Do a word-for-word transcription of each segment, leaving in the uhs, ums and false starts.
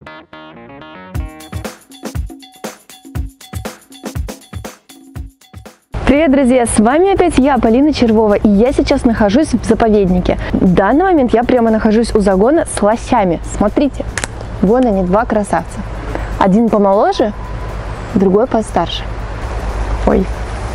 Привет, друзья! С вами опять я, Полина Червова, и я сейчас нахожусь в заповеднике. В данный момент я прямо нахожусь у загона с лосями. Смотрите, вон они, два красавца. Один помоложе, другой постарше. Ой.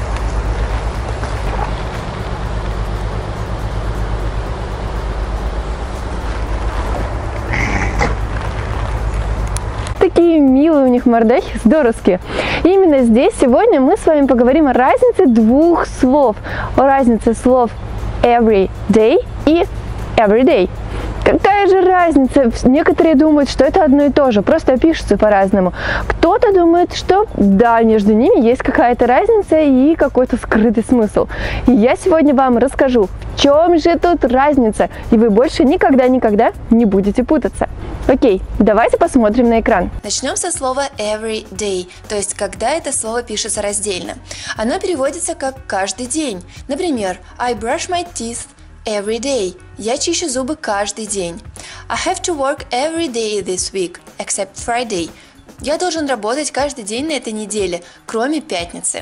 Такие милые у них мордахи, здоровские. И именно здесь сегодня мы с вами поговорим о разнице двух слов. О разнице слов every day и everyday. Какая же разница? Некоторые думают, что это одно и то же, просто пишется по-разному. Кто-то думает, что да, между ними есть какая-то разница и какой-то скрытый смысл. И я сегодня вам расскажу, в чем же тут разница, и вы больше никогда-никогда не будете путаться. Окей, давайте посмотрим на экран. Начнем со слова every day, то есть когда это слово пишется раздельно. Оно переводится как каждый день. Например, I brush my teeth every day. Я чищу зубы каждый день. I have to work every day this week, except Friday. Я должен работать каждый день на этой неделе, кроме пятницы.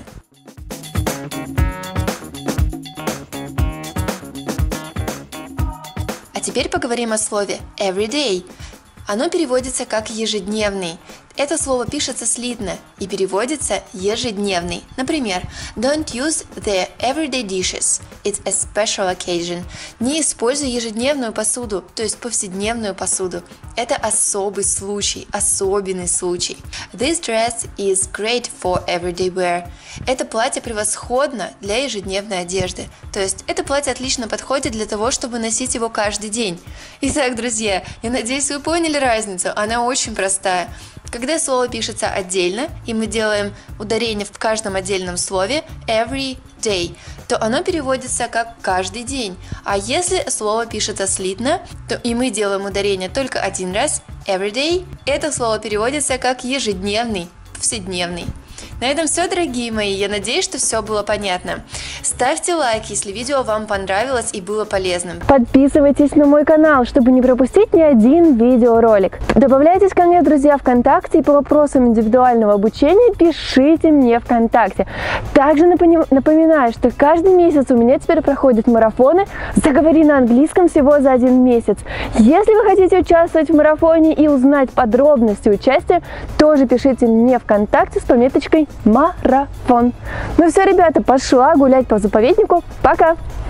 А теперь поговорим о слове everyday. Оно переводится как ежедневный. Это слово пишется слитно и переводится ежедневный. Например, don't use the everyday dishes. It's a special occasion. Не используй ежедневную посуду, то есть повседневную посуду. Это особый случай, особенный случай. This dress is great for everyday wear. Это платье превосходно для ежедневной одежды. То есть это платье отлично подходит для того, чтобы носить его каждый день. Итак, друзья, я надеюсь, вы поняли разницу. Она очень простая. Когда слово пишется отдельно, и мы делаем ударение в каждом отдельном слове every day, то оно переводится как каждый день. А если слово пишется слитно, то и мы делаем ударение только один раз, every day, это слово переводится как ежедневный, повседневный. На этом все, дорогие мои, я надеюсь, что все было понятно. Ставьте лайк, если видео вам понравилось и было полезным. Подписывайтесь на мой канал, чтобы не пропустить ни один видеоролик. Добавляйтесь ко мне, друзья, ВКонтакте, и по вопросам индивидуального обучения пишите мне ВКонтакте. Также напоминаю, что каждый месяц у меня теперь проходят марафоны «Заговори на английском» всего за один месяц. Если вы хотите участвовать в марафоне и узнать подробности участия, тоже пишите мне ВКонтакте с пометочкой «Марафон». Ну все, ребята, пошла гулять по заповеднику. Пока!